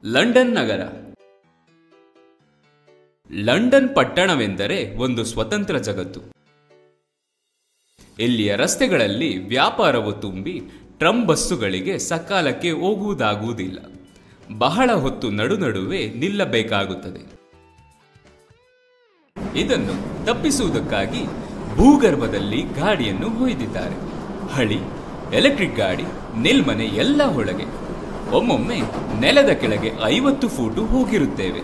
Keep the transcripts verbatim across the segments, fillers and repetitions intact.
London ನಗರ. London ಪಟ್ಟಣವೆಂದರೆ ಒಂದು ಸ್ವತಂತ್ರ ಜಗತ್ತು. ಇಲ್ಲಿಯ ರಸ್ತೆಗಳಲ್ಲಿ ವ್ಯಾಪಾರವು ತುಂಬಿ ಟ್ರಮ್ ಬಸ್ಸುಗಳಿಗೆ ಸಕಾಲಕ್ಕೆ ಹೋಗುವುದಾಗುವುದಿಲ್ಲ. ಬಹಳ ಹೊತ್ತು ನಡು ನಡುವೆ ನಿಲ್ಲಬೇಕಾಗುತ್ತದೆ. ಇದನ್ನು ತಪ್ಪಿಸುವುದಕ್ಕಾಗಿ ಭೂಗರ್ಭದಲ್ಲಿ ಗಾಡಿಯನ್ನು ಹೊಯ್ದಿದ್ದಾರೆ. ಹಳಿ, ಎಲೆಕ್ಟ್ರಿಕ್ ಗಾಡಿ, ನಿಲ್ಮನೆ ಎಲ್ಲ ಒಳಗೆ. ಒಮ್ಮೊಮ್ಮೆ ನೆಲದ ಕೆಳಗೆ ಐವತ್ತು ಫೂಟು ಹೋಗಿರುತ್ತೇವೆ.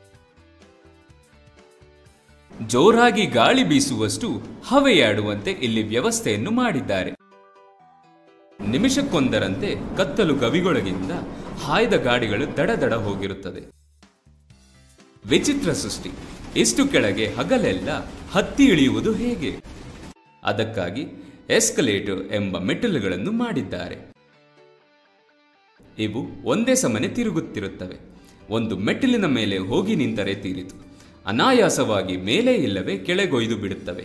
ಜೋರಾಗಿ ಗಾಳಿ ಬೀಸುವಷ್ಟು ಹವೆಯಾಡುವಂತೆ ಇಲ್ಲಿ ವ್ಯವಸ್ಥೆಯನ್ನು ಮಾಡಿದ್ದಾರೆ. ನಿಮಿಷಕ್ಕೊಂದರಂತೆ ಕತ್ತಲು ಗವಿಗೊಳಗಿಂದ ಹಾಯ್ದ ಗಾಡಿಗಳು ದಡ ದಡ ಹೋಗಿರುತ್ತದೆ. ವಿಚಿತ್ರ ಸೃಷ್ಟಿ. ಇಷ್ಟು ಕೆಳಗೆ ಹಗಲೆಲ್ಲ ಹತ್ತಿ ಇಳಿಯುವುದು ಹೇಗೆ? ಅದಕ್ಕಾಗಿ ಎಸ್ಕಲೇಟರ್ ಎಂಬ ಮೆಟ್ಟಿಲುಗಳನ್ನು ಮಾಡಿದ್ದಾರೆ. ಇವು ಒಂದೇ ಸಮನೆ ತಿರುಗುತ್ತಿರುತ್ತವೆ. ಒಂದು ಮೆಟ್ಟಿಲಿನ ಮೇಲೆ ಹೋಗಿ ನಿಂತರೆ ತೀರಿತು. ಅನಾಯಾಸವಾಗಿ ಮೇಲೆ ಇಲ್ಲವೇ ಕೆಳಗೊಯ್ದು ಬಿಡುತ್ತವೆ.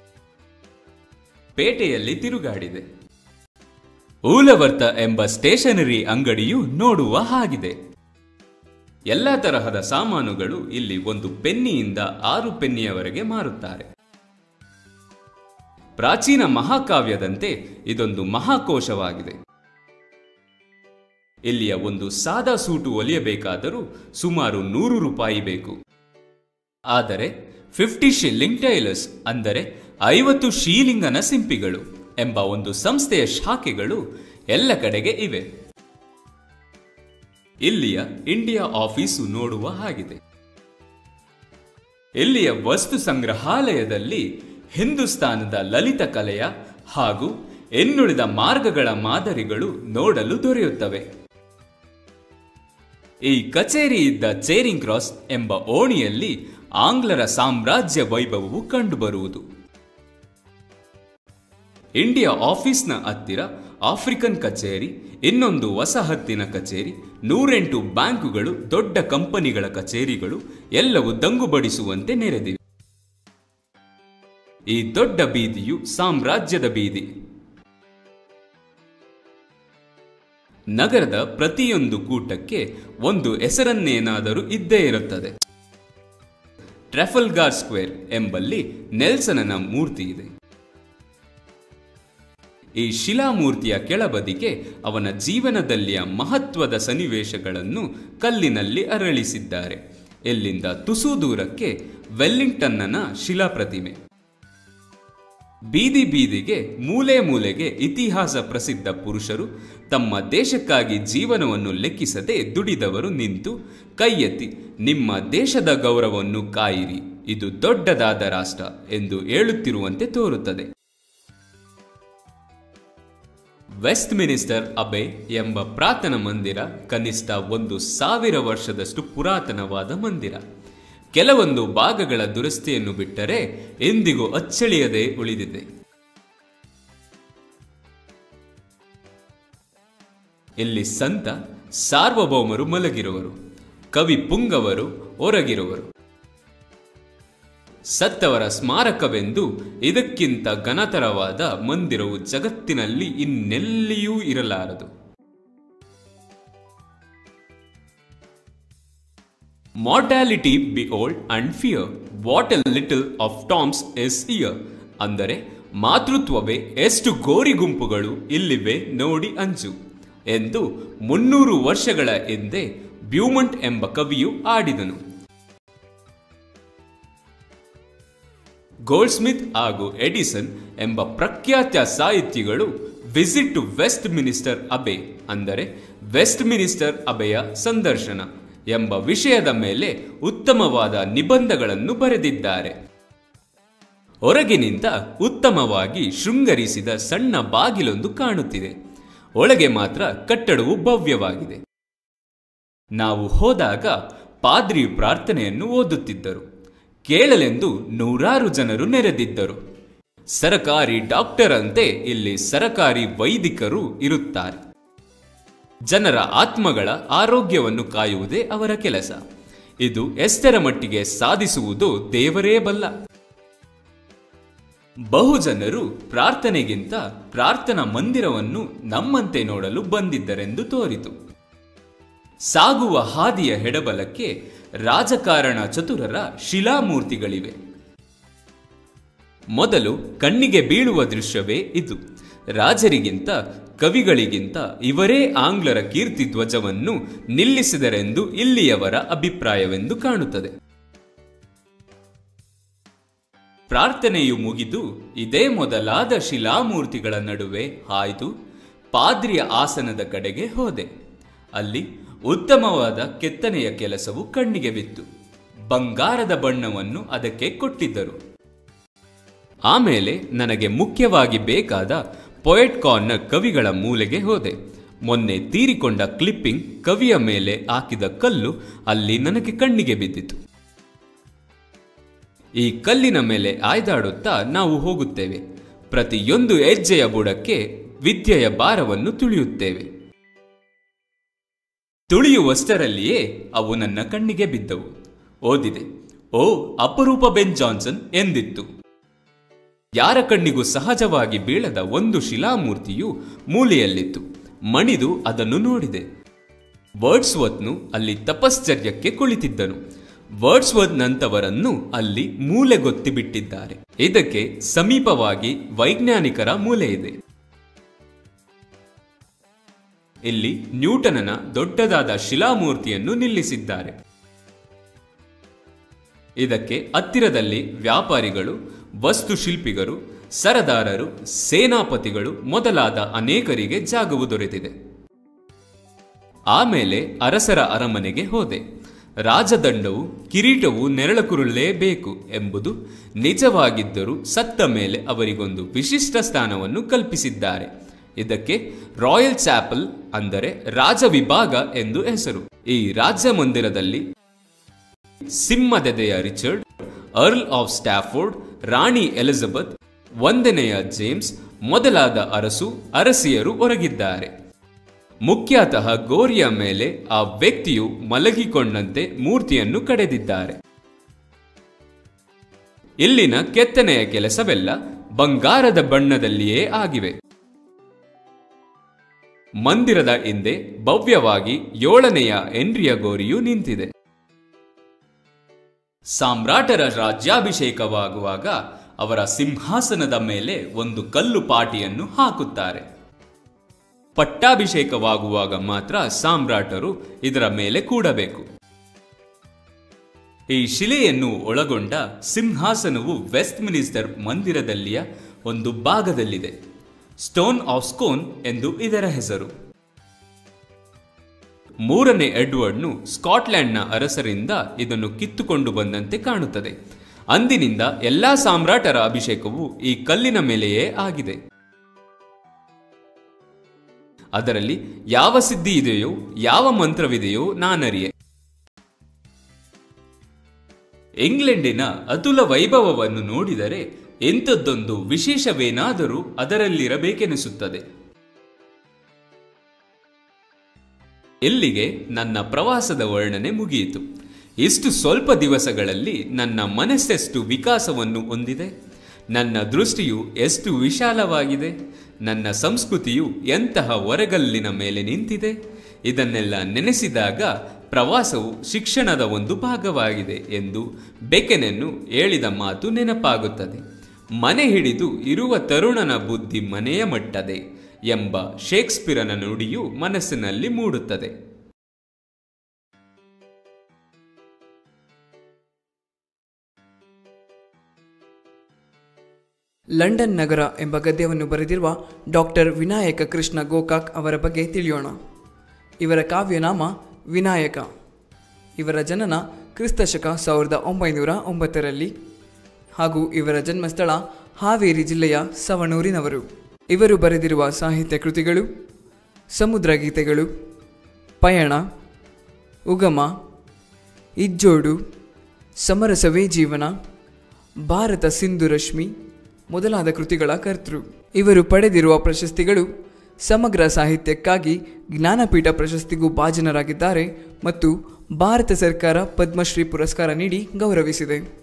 ಪೇಟೆಯಲ್ಲಿ ತಿರುಗಾಡಿದೆ. ಊಲವರ್ತ ಎಂಬ ಸ್ಟೇಷನರಿ ಅಂಗಡಿಯು ನೋಡುವ ಹಾಗಿದೆ. ಎಲ್ಲ ತರಹದ ಸಾಮಾನುಗಳು ಇಲ್ಲಿ ಒಂದು ಪೆನ್ನಿಯಿಂದ ಆರು ಪೆನ್ನಿಯವರೆಗೆ ಮಾರುತ್ತಾರೆ. ಪ್ರಾಚೀನ ಮಹಾಕಾವ್ಯದಂತೆ ಇದೊಂದು ಮಹಾಕೋಶವಾಗಿದೆ. ಇಲ್ಲಿಯ ಒಂದು ಸಾದಾ ಸೂಟು ಹೊಲಿಯಬೇಕಾದರೂ ಸುಮಾರು ನೂರು ರೂಪಾಯಿ ಬೇಕು. ಆದರೆ ಫಿಫ್ಟಿ ಶಿಲ್ಲಿಂಗ್ ಟೈಲರ್ಸ್ ಅಂದರೆ ಐವತ್ತು ಶೀಲಿಂಗನ ಸಿಂಪಿಗಳು ಎಂಬ ಒಂದು ಸಂಸ್ಥೆಯ ಶಾಖೆಗಳು ಎಲ್ಲ ಕಡೆಗೆ ಇವೆ. ಇಲ್ಲಿಯ ಇಂಡಿಯಾ ಆಫೀಸು ನೋಡುವ ಹಾಗಿದೆ. ಇಲ್ಲಿಯ ವಸ್ತು ಸಂಗ್ರಹಾಲಯದಲ್ಲಿ ಹಿಂದೂಸ್ತಾನದ ಲಲಿತ ಕಲೆಯ ಹಾಗೂ ಇನ್ನುಳಿದ ಮಾರ್ಗಗಳ ಮಾದರಿಗಳು ನೋಡಲು ದೊರೆಯುತ್ತವೆ. ಈ ಕಚೇರಿ ಇದ್ದ ಚೇರಿಂಗ್ ಕ್ರಾಸ್ ಎಂಬ ಓಣಿಯಲ್ಲಿ ಆಂಗ್ಲರ ಸಾಮ್ರಾಜ್ಯ ವೈಭವವು ಕಂಡುಬರುವುದು. ಇಂಡಿಯಾ ಆಫೀಸ್ನ ಹತ್ತಿರ ಆಫ್ರಿಕನ್ ಕಚೇರಿ, ಇನ್ನೊಂದು ವಸಾಹತಿನ ಕಚೇರಿ, ನೂರೆಂಟು ಬ್ಯಾಂಕುಗಳು, ದೊಡ್ಡ ಕಂಪನಿಗಳ ಕಚೇರಿಗಳು ಎಲ್ಲವೂ ದಂಗುಬಡಿಸುವಂತೆ ನೆರೆದಿವೆ. ಈ ದೊಡ್ಡ ಬೀದಿಯು ಸಾಮ್ರಾಜ್ಯದ ಬೀದಿ. ನಗರದ ಪ್ರತಿಯೊಂದು ಕೂಟಕ್ಕೆ ಒಂದು ಹೆಸರನ್ನೇನಾದರೂ ಇದ್ದೇ ಇರುತ್ತದೆ. ಟ್ರಫಲ್ಗಾರ್ ಸ್ಕ್ವೇರ್ ಎಂಬಲ್ಲಿ ನೆಲ್ಸನನ ಮೂರ್ತಿ ಇದೆ. ಈ ಶಿಲಾಮೂರ್ತಿಯ ಕೆಳಬದಿಗೆ ಅವನ ಜೀವನದಲ್ಲಿಯ ಮಹತ್ವದ ಸನ್ನಿವೇಶಗಳನ್ನು ಕಲ್ಲಿನಲ್ಲಿ ಅರಳಿಸಿದ್ದಾರೆ. ಇಲ್ಲಿಂದ ತುಸು ದೂರಕ್ಕೆ ವೆಲ್ಲಿಂಗ್ಟನ್ನನ ಶಿಲಾಪ್ರತಿಮೆ. ಬೀದಿ ಬೀದಿಗೆ, ಮೂಲೆ ಮೂಲೆಗೆ ಇತಿಹಾಸ ಪ್ರಸಿದ್ಧ ಪುರುಷರು, ತಮ್ಮ ದೇಶಕ್ಕಾಗಿ ಜೀವನವನ್ನು ಲೆಕ್ಕಿಸದೆ ದುಡಿದವರು ನಿಂತು ಕೈ ಎತ್ತಿ ನಿಮ್ಮ ದೇಶದ ಗೌರವವನ್ನು ಕಾಯಿರಿ, ಇದು ದೊಡ್ಡದಾದ ರಾಷ್ಟ್ರ ಎಂದು ಹೇಳುತ್ತಿರುವಂತೆ ತೋರುತ್ತದೆ. ವೆಸ್ಟ್ ಮಿನಿಸ್ಟರ್ ಅಬೆ ಎಂಬ ಪ್ರಾರ್ಥನಾ ಮಂದಿರ ಕನಿಷ್ಠ ಒಂದು ಸಾವಿರ ವರ್ಷದಷ್ಟು ಪುರಾತನವಾದ ಮಂದಿರ. ಕೆಲವೊಂದು ಭಾಗಗಳ ದುರಸ್ತಿಯನ್ನು ಬಿಟ್ಟರೆ ಎಂದಿಗೂ ಅಚ್ಚಳಿಯದೆ ಉಳಿದಿದೆ. ಇಲ್ಲಿ ಸಂತ ಸಾರ್ವಭೌಮರು ಮಲಗಿರುವರು, ಕವಿ ಪುಂಗವರು ಹೊರಗಿರುವರು. ಸತ್ತವರ ಸ್ಮಾರಕವೆಂದು ಇದಕ್ಕಿಂತ ಘನತರವಾದ ಮಂದಿರವು ಜಗತ್ತಿನಲ್ಲಿ ಇನ್ನೆಲ್ಲಿಯೂ ಇರಲಾರದು. Mortality behold and fear, what a little of Tom's is here. ಅಂದರೆ ಮಾತೃತ್ವವೇ ಎಷ್ಟು ಗೋರಿ ಗುಂಪುಗಳು ಇಲ್ಲಿವೆ ನೋಡಿ ಅಂಜು ಎಂದು ಮುನ್ನೂರು ವರ್ಷಗಳ ಹಿಂದೆ ಬ್ಯೂಮಂಟ್ ಎಂಬ ಕವಿಯು ಆಡಿದನು. ಗೋಲ್ಡ್ ಸ್ಮಿತ್ ಹಾಗೂ ಎಡಿಸನ್ ಎಂಬ ಪ್ರಖ್ಯಾತ ಸಾಹಿತಿಗಳು visit to Westminster Abbey ಅಂದರೆ ವೆಸ್ಟ್ ಮಿನಿಸ್ಟರ್ ಅಬೆಯ ಸಂದರ್ಶನ ಎಂಬ ವಿಷಯದ ಮೇಲೆ ಉತ್ತಮವಾದ ನಿಬಂಧಗಳನ್ನು ಬರೆದಿದ್ದಾರೆ. ಹೊರಗಿನಿಂದ ಉತ್ತಮವಾಗಿ ಶೃಂಗರಿಸಿದ ಸಣ್ಣ ಬಾಗಿಲೊಂದು ಕಾಣುತ್ತಿದೆ. ಒಳಗೆ ಮಾತ್ರ ಕಟ್ಟಡವು ಭವ್ಯವಾಗಿದೆ. ನಾವು ಹೋದಾಗ ಪಾದ್ರಿ ಪ್ರಾರ್ಥನೆಯನ್ನು ಓದುತ್ತಿದ್ದರು. ಕೇಳಲೆಂದು ನೂರಾರು ಜನರು ನೆರೆದಿದ್ದರು. ಸರಕಾರಿ ಡಾಕ್ಟರ್ ಅಂತೆ ಇಲ್ಲಿ ಸರಕಾರಿ ವೈದಿಕರು ಇರುತ್ತಾರೆ. ಜನರ ಆತ್ಮಗಳ ಆರೋಗ್ಯವನ್ನು ಕಾಯುವುದೇ ಅವರ ಕೆಲಸ. ಇದು ಎಷ್ಟರ ಮಟ್ಟಿಗೆ ಸಾಧಿಸುವುದು ದೇವರೇ ಬಲ್ಲ. ಬಹುಜನರು ಪ್ರಾರ್ಥನೆಗಿಂತ ಪ್ರಾರ್ಥನಾ ಮಂದಿರವನ್ನು ನಮ್ಮಂತೆ ನೋಡಲು ಬಂದಿದ್ದರೆಂದು ತೋರಿತು. ಸಾಗುವ ಹಾದಿಯ ಎಡಬಲಕ್ಕೆ ರಾಜಕಾರಣ ಚತುರರ ಶಿಲಾಮೂರ್ತಿಗಳಿವೆ. ಮೊದಲು ಕಣ್ಣಿಗೆ ಬೀಳುವ ದೃಶ್ಯವೇ ಇದು. ರಾಜರಿಗಿಂತ ಕವಿಗಳಿಗಿಂತ ಇವರೇ ಆಂಗ್ಲರ ಕೀರ್ತಿ ಧ್ವಜವನ್ನು ನಿಲ್ಲಿಸಿದರೆಂದು ಇಲ್ಲಿಯವರ ಅಭಿಪ್ರಾಯವೆಂದು ಕಾಣುತ್ತದೆ. ಪ್ರಾರ್ಥನೆಯು ಮುಗಿದು ಇದೇ ಮೊದಲಾದ ಶಿಲಾಮೂರ್ತಿಗಳ ನಡುವೆ ಹಾಯ್ದು ಪಾದ್ರಿಯ ಆಸನದ ಕಡೆಗೆ ಹೋದೆ. ಅಲ್ಲಿ ಉತ್ತಮವಾದ ಕೆತ್ತನೆಯ ಕೆಲಸವು ಕಣ್ಣಿಗೆ ಬಿತ್ತು. ಬಂಗಾರದ ಬಣ್ಣವನ್ನು ಅದಕ್ಕೆ ಕೊಟ್ಟಿದ್ದರು. ಆಮೇಲೆ ನನಗೆ ಮುಖ್ಯವಾಗಿ ಬೇಕಾದ ಪೊಯೆಟ್ ಕಾರ್ನರ್ ಕವಿಗಳ ಮೂಲೆಗೆ ಹೋದೆ. ಮೊನ್ನೆ ತೀರಿಕೊಂಡ ಕ್ಲಿಪ್ಪಿಂಗ್ ಕವಿಯ ಮೇಲೆ ಹಾಕಿದ ಕಲ್ಲು ಅಲ್ಲಿ ನನಗೆ ಕಣ್ಣಿಗೆ ಬಿದ್ದಿತು. ಈ ಕಲ್ಲಿನ ಮೇಲೆ ಆಯ್ದಾಡುತ್ತಾ ನಾವು ಹೋಗುತ್ತೇವೆ. ಪ್ರತಿಯೊಂದು ಹೆಜ್ಜೆಯ ಬುಡಕ್ಕೆ ವಿದ್ಯೆಯ ಭಾರವನ್ನು ತುಳಿಯುತ್ತೇವೆ. ತುಳಿಯುವಷ್ಟರಲ್ಲಿಯೇ ಅವು ನನ್ನ ಕಣ್ಣಿಗೆ ಬಿದ್ದವು. ಓದಿದೆ, ಓ ಅಪರೂಪ ಬೆನ್ ಜಾನ್ಸನ್ ಎಂದಿತ್ತು. ಯಾರ ಕಣ್ಣಿಗೂ ಸಹಜವಾಗಿ ಬೀಳದ ಒಂದು ಶಿಲಾಮೂರ್ತಿಯು ಮೂಲೆಯಲ್ಲಿತ್ತು. ಮಣಿದು ಅದನ್ನು ನೋಡಿದೆ. ವರ್ಡ್ಸ್ವರ್ತ್ನು ಅಲ್ಲಿ ತಪಶ್ಚರ್ಯಕ್ಕೆ ಕುಳಿತಿದ್ದನು. ವರ್ಡ್ಸ್ವರ್ತ್ ನಂತವರನ್ನು ಅಲ್ಲಿ ಮೂಲೆಗೊತ್ತಿ ಬಿಟ್ಟಿದ್ದಾರೆ. ಇದಕ್ಕೆ ಸಮೀಪವಾಗಿ ವೈಜ್ಞಾನಿಕರ ಮೂಲೆ ಇದೆ. ಇಲ್ಲಿ ನ್ಯೂಟನನ ದೊಡ್ಡದಾದ ಶಿಲಾಮೂರ್ತಿಯನ್ನು ನಿಲ್ಲಿಸಿದ್ದಾರೆ. ಇದಕ್ಕೆ ಹತ್ತಿರದಲ್ಲಿ ವ್ಯಾಪಾರಿಗಳು, ವಸ್ತುಶಿಲ್ಪಿಗರು, ಸರದಾರರು, ಸೇನಾಪತಿಗಳು ಮೊದಲಾದ ಅನೇಕರಿಗೆ ಜಾಗವು ದೊರೆತಿದೆ. ಆಮೇಲೆ ಅರಸರ ಅರಮನೆಗೆ ಹೋದೆ. ರಾಜದಂಡವು ಕಿರೀಟವು ನೆರಳಕುರುಳಲೇಬೇಕು ಎಂಬುದು ನಿಜವಾಗಿದ್ದರೂ ಸತ್ತ ಮೇಲೆ ಅವರಿಗೊಂದು ವಿಶಿಷ್ಟ ಸ್ಥಾನವನ್ನು ಕಲ್ಪಿಸಿದ್ದಾರೆ. ಇದಕ್ಕೆ ರಾಯಲ್ ಚಾಪಲ್ ಅಂದರೆ ರಾಜ ವಿಭಾಗ ಎಂದು ಹೆಸರು. ಈ ರಾಜ್ಯ ಮಂದಿರದಲ್ಲಿ ಸಿಂಹದೆದೆಯ ರಿಚರ್ಡ್, ಅರ್ಲ್ ಆಫ್ ಸ್ಟಾಫೋರ್ಡ್, ರಾಣಿ ಎಲಿಜಬೆತ್, ಒಂದನೆಯ ಜೇಮ್ಸ್ ಮೊದಲಾದ ಅರಸು ಅರಸಿಯರು ಹೊರಗಿದ್ದಾರೆ. ಮುಖ್ಯತಃ ಗೋರಿಯ ಮೇಲೆ ಆ ವ್ಯಕ್ತಿಯು ಮಲಗಿಕೊಂಡಂತೆ ಮೂರ್ತಿಯನ್ನು ಕಡೆದಿದ್ದಾರೆ. ಇಲ್ಲಿನ ಕೆತ್ತನೆಯ ಕೆಲಸವೆಲ್ಲ ಬಂಗಾರದ ಬಣ್ಣದಲ್ಲಿಯೇ ಆಗಿವೆ. ಮಂದಿರದ ಹಿಂದೆ ಭವ್ಯವಾಗಿ ಏಳನೆಯ ಹೆನ್ರಿಯ ಗೋರಿಯು ನಿಂತಿದೆ. ಸಾಮ್ರಾಟರ ರಾಜ್ಯಾಭಿಷೇಕವಾಗುವಾಗ ಅವರ ಸಿಂಹಾಸನದ ಮೇಲೆ ಒಂದು ಕಲ್ಲು ಪಾಟಿಯನ್ನು ಹಾಕುತ್ತಾರೆ. ಪಟ್ಟಾಭಿಷೇಕವಾಗುವಾಗ ಮಾತ್ರ ಸಾಮ್ರಾಟರು ಇದರ ಮೇಲೆ ಕೂಡಬೇಕು. ಈ ಶಿಲೆಯನ್ನು ಒಳಗೊಂಡ ಸಿಂಹಾಸನವು ವೆಸ್ಟ್ ಮಿನಿಸ್ಟರ್ ಮಂದಿರದಲ್ಲಿಯ ಒಂದು ಭಾಗದಲ್ಲಿದೆ. ಸ್ಟೋನ್ ಆಫ್ ಸ್ಕೋನ್ ಎಂದು ಇದರ ಹೆಸರು. ಮೂರನೇ ಎಡ್ವರ್ಡ್ನು ಸ್ಕಾಟ್ಲೆಂಡ್ನ ಅರಸರಿಂದ ಇದನ್ನು ಕಿತ್ತುಕೊಂಡು ಬಂದಂತೆ ಕಾಣುತ್ತದೆ. ಅಂದಿನಿಂದ ಎಲ್ಲಾ ಸಾಮ್ರಾಟರ ಅಭಿಷೇಕವು ಈ ಕಲ್ಲಿನ ಮೇಲೆಯೇ ಆಗಿದೆ. ಅದರಲ್ಲಿ ಯಾವ ಸಿದ್ಧಿ ಇದೆಯೋ, ಯಾವ ಮಂತ್ರವಿದೆಯೋ ನಾನರಿಯೆ. ಇಂಗ್ಲೆಂಡಿನ ಅತುಲ ವೈಭವವನ್ನು ನೋಡಿದರೆ ಎಂಥದ್ದೊಂದು ವಿಶೇಷವೇನಾದರೂ ಅದರಲ್ಲಿರಬೇಕೆನಿಸುತ್ತದೆ. ಇಲ್ಲಿಗೆ ನನ್ನ ಪ್ರವಾಸದ ವರ್ಣನೆ ಮುಗಿಯಿತು. ಇಷ್ಟು ಸ್ವಲ್ಪ ದಿವಸಗಳಲ್ಲಿ ನನ್ನ ಮನಸ್ಸೆಷ್ಟು ವಿಕಾಸವನ್ನು ಹೊಂದಿದೆ, ನನ್ನ ದೃಷ್ಟಿಯು ಎಷ್ಟು ವಿಶಾಲವಾಗಿದೆ, ನನ್ನ ಸಂಸ್ಕೃತಿಯು ಎಂತಹ ಹೊರಗಲ್ಲಿನ ಮೇಲೆ ನಿಂತಿದೆ. ಇದನ್ನೆಲ್ಲ ನೆನೆಸಿದಾಗ ಪ್ರವಾಸವು ಶಿಕ್ಷಣದ ಒಂದು ಭಾಗವಾಗಿದೆ ಎಂದು ಬೆಕೆನನ್ನು ಹೇಳಿದ ಮಾತು ನೆನಪಾಗುತ್ತದೆ. ಮನೆ ಹಿಡಿದು ಇರುವ ತರುಣನ ಬುದ್ಧಿ ಮನೆಯ ಮಟ್ಟದೆ ಎಂಬ ಶೇಕ್ಸ್ಪಿಯರನ ನುಡಿಯು ಮನಸ್ಸಿನಲ್ಲಿ ಮೂಡುತ್ತದೆ. ಲಂಡನ್ ನಗರ ಎಂಬ ಗದ್ಯವನ್ನು ಬರೆದಿರುವ ಡಾಕ್ಟರ್ ವಿನಾಯಕ ಕೃಷ್ಣ ಗೋಕಾಕ್ ಅವರ ಬಗ್ಗೆ ತಿಳಿಯೋಣ. ಇವರ ಕಾವ್ಯನಾಮ ವಿನಾಯಕ. ಇವರ ಜನನ ಕ್ರಿಸ್ತಶಕ ಸಾವಿರದ ಒಂಬೈನೂರ ಒಂಬತ್ತರಲ್ಲಿ ಹಾಗೂ ಇವರ ಜನ್ಮಸ್ಥಳ ಹಾವೇರಿ ಜಿಲ್ಲೆಯ ಸವಣೂರಿನವರು. ಇವರು ಬರೆದಿರುವ ಸಾಹಿತ್ಯ ಕೃತಿಗಳು ಸಮುದ್ರ ಗೀತೆಗಳು, ಪಯಣ, ಉಗಮ, ಇಜ್ಜೋಡು, ಸಮರಸವೇ ಜೀವನ, ಭಾರತ ಸಿಂಧು ರಶ್ಮಿ ಮೊದಲಾದ ಕೃತಿಗಳ ಕರ್ತೃ. ಇವರು ಪಡೆದಿರುವ ಪ್ರಶಸ್ತಿಗಳು ಸಮಗ್ರ ಸಾಹಿತ್ಯಕ್ಕಾಗಿ ಜ್ಞಾನಪೀಠ ಪ್ರಶಸ್ತಿಗೂ ಭಾಜನರಾಗಿದ್ದಾರೆ ಮತ್ತು ಭಾರತ ಸರ್ಕಾರ ಪದ್ಮಶ್ರೀ ಪುರಸ್ಕಾರ ನೀಡಿ ಗೌರವಿಸಿದೆ.